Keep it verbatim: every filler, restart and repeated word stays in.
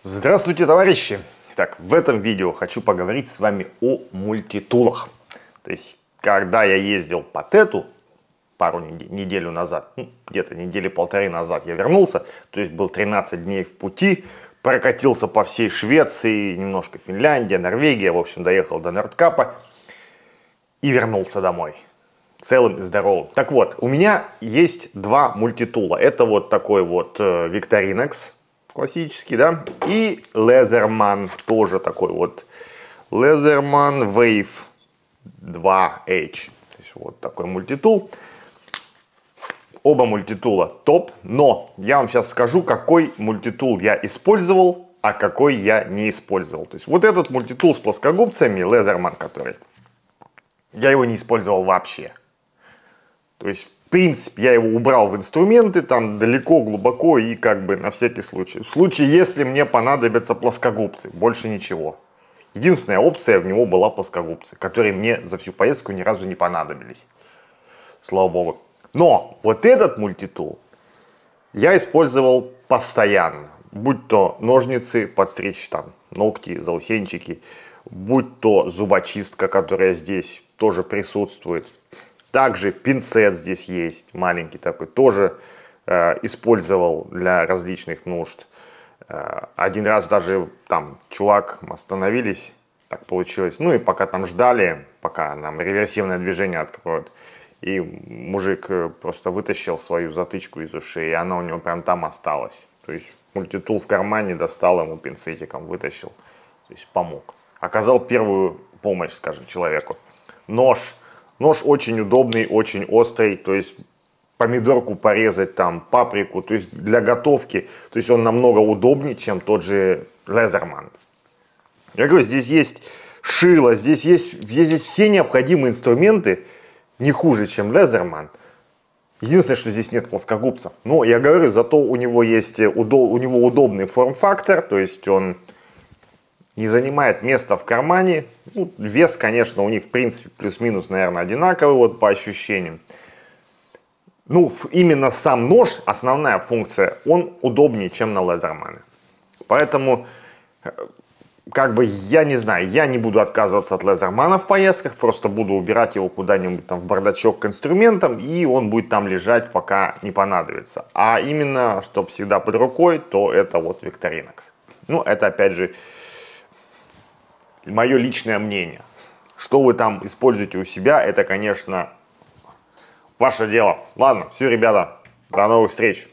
Здравствуйте, товарищи! Итак, в этом видео хочу поговорить с вами о мультитулах. То есть, когда я ездил по тету пару недель, неделю назад, ну, где-то недели полторы назад я вернулся, то есть был тринадцать дней в пути, прокатился по всей Швеции, немножко Финляндия, Норвегия, в общем, доехал до Нордкапа и вернулся домой. Целым и здоровым. Так вот, у меня есть два мультитула. Это вот такой вот э, Victorinox классический, да, и Leatherman, тоже такой вот Leatherman Wave два эйч. То есть вот такой мультитул. Оба мультитула топ, но я вам сейчас скажу, какой мультитул я использовал, а какой я не использовал. То есть вот этот мультитул с плоскогубцами, Leatherman, который, я его не использовал вообще. То есть, в принципе, я его убрал в инструменты, там далеко, глубоко и как бы на всякий случай. В случае, если мне понадобятся плоскогубцы, больше ничего. Единственная опция в него была плоскогубцы, которые мне за всю поездку ни разу не понадобились. Слава богу. Но вот этот мультитул я использовал постоянно. Будь то ножницы, подстричь там ногти, заусенчики, будь то зубочистка, которая здесь тоже присутствует. Также пинцет здесь есть, маленький такой, тоже э, использовал для различных нужд. Э, один раз даже там чувак, мы остановились, так получилось. Ну и пока там ждали, пока нам реверсивное движение откроют. И мужик просто вытащил свою затычку из ушей, и она у него прям там осталась. То есть мультитул в кармане, достал ему пинцетиком, вытащил, то есть помог. Оказал первую помощь, скажем, человеку. Нож. Нож очень удобный, очень острый, то есть помидорку порезать, там, паприку, то есть для готовки, то есть он намного удобнее, чем тот же Leatherman. Я говорю, здесь есть шило, здесь есть, здесь есть все необходимые инструменты, не хуже, чем Leatherman. Единственное, что здесь нет плоскогубцев. Но я говорю, зато у него есть удоб, у него удобный форм-фактор, то есть он не занимает места в кармане. Ну, вес, конечно, у них в принципе плюс-минус, наверное, одинаковый вот по ощущениям. Ну, именно сам нож, основная функция, он удобнее, чем на Leatherman. Поэтому, как бы, я не знаю, я не буду отказываться от Leatherman в поездках, просто буду убирать его куда-нибудь там в бардачок к инструментам, и он будет там лежать, пока не понадобится. А именно, чтобы всегда под рукой, то это вот Victorinox. Ну, это опять же мое личное мнение. Что вы там используете у себя, это, конечно, ваше дело. Ладно, все, ребята, до новых встреч.